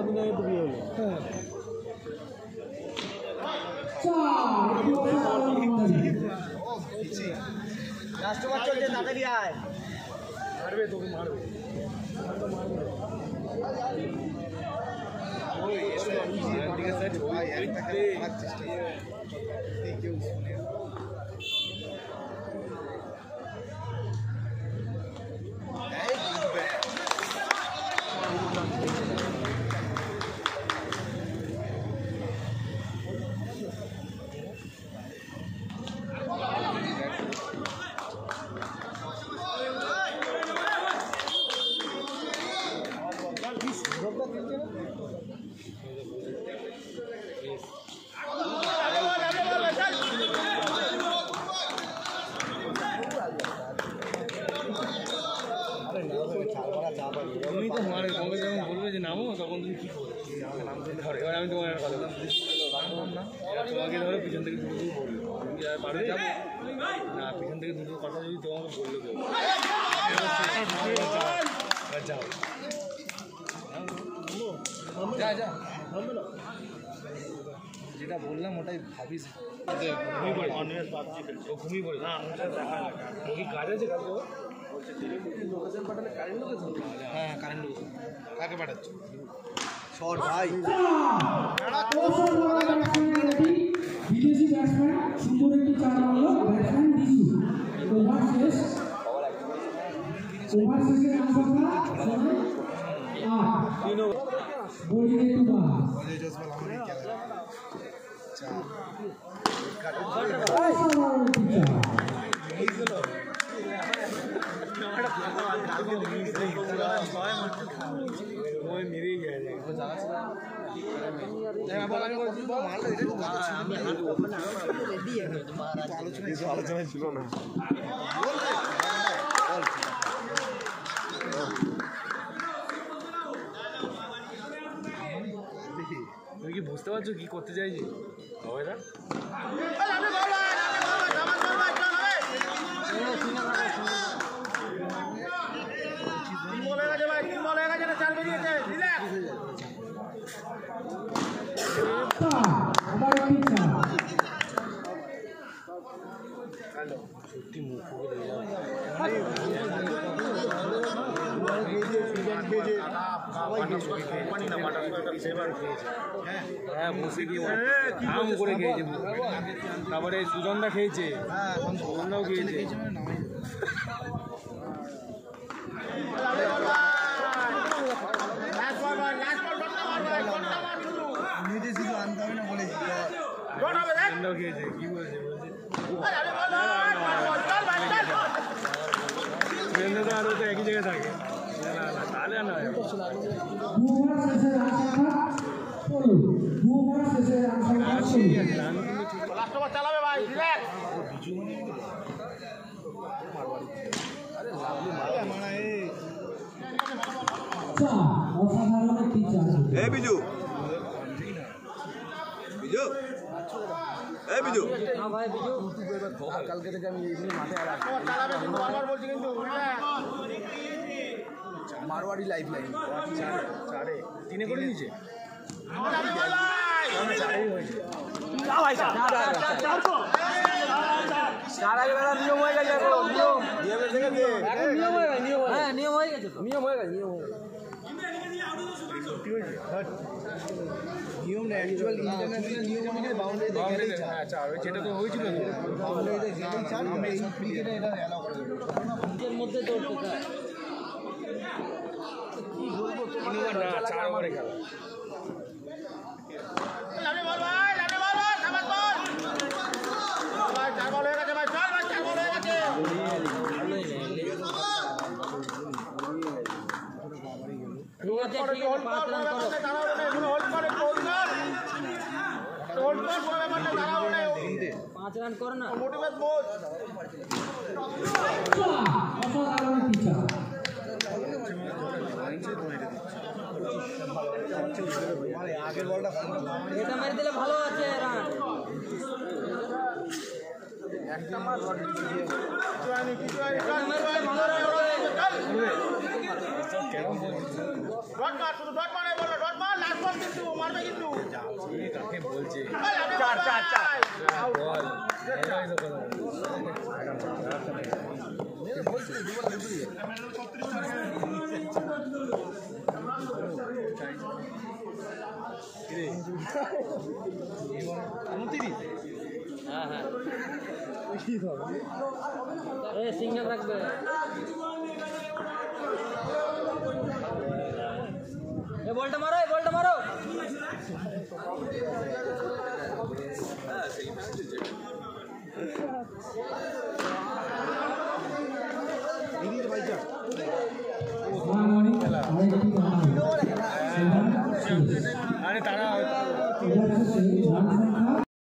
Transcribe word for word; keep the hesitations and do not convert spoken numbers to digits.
কদিন আগে তো বিয়ে হলো। হ্যাঁ কাস্টমার চলছে, তাড়াতাড়ি আয়। মারবে তোকে, মারবে। তুমি তো মারে, তোমাকে যখন বলবে যে নামো তখন তুমি কী করবে? আমাকে নাম ধরে ধরে, এবার আমি তোমার কথা নামলাম না, তোমাকে ধরো পিছন থেকে দুটো দুটো বললো, তুমি কি আর পারবে যাবো না? পিছন থেকে দুটো কথা যদি তোমাকে বললো কেউ যাও যা যা যেটা বললাম ওটাই ভাবিস। ঘুমিয়ে পড়ে ও ঘুমিয়ে পড়ে না, ও কি কাজ আছে কালকে? লোকেশন পাঠালে কারেন্ট লোকেশন? হ্যাঁ কারেন্ট লোকেশন। কাকে পাঠাচ্ছ? শর্ট ভাই বিদেশি ব্যাটসম্যান সুন্দর একটি চার মারল ব্যাটসম্যান দিশু। ওভার শেষ, ওভার শেষে রান সংখ্যা আট। বোলিং একটু বাদ। মেরেই যায় আলোচনা ছিল না। তুমি কি বুঝতে পারছো কি করতে চাইছি? হবে না সত্যি মুখ হ্যাঁ বসে গিয়ে আম করে খেয়েছে, তারপরে সুজনদা খেয়েছে, সুজনদাও খেয়েছে। সুজনদাও খেয়েছে, কি বলছে সুরেন্দ্র আরও তো একই জায়গায় থাকে, না না তাহলে না চালাবে ভাই। এই বিজু বিজু এই বিজু কালকে থেকে আমি মাথায় মারওয়াড়ি লাইফ লাইন চারে তিনে করে নিচে চার আগে বেলা নিয়ম হয়ে গেছে, নিয়ম নিয়ম হয়ে গেছে, হ্যাঁ নিয়ম হয়ে গেছে, নিয়ম হয়ে গেছে, নিয়ম হয়ে গেছে। নিয়ম না, অ্যাকচুয়াল ইন্টারন্যাশনাল নিয়ম অনুযায়ী বাউন্ডারি দেখে আচ্ছা যেটা তো হয়েছিল বাউন্ডারি দেখে চার আমরা এই ক্রিকেটে এটা অ্যালাউ করে দেব নিজের মধ্যে তো কি বলবো তোমার না চার ওভারে খেলা লাভলি বল ভাই, লাভলি বল ভাই, সাবাস বল ভাই, চার বল হয়ে গেছে ভাই, চল ভাই, চার বল হয়ে গেছে। পাঁচ রান করো না, আগের বলটা এটা মেরে দিলে ভালো আছে রান। একটা মার ডট মার, শুধু ডট মারে বললো, ডট মার লাস্ট হয়েছে চার চার চার বল হ্যাঁ হ্যাঁ এ সিঙ্গেল রাখবে এ বলটা মারো এ বলটা মারো আরে তারা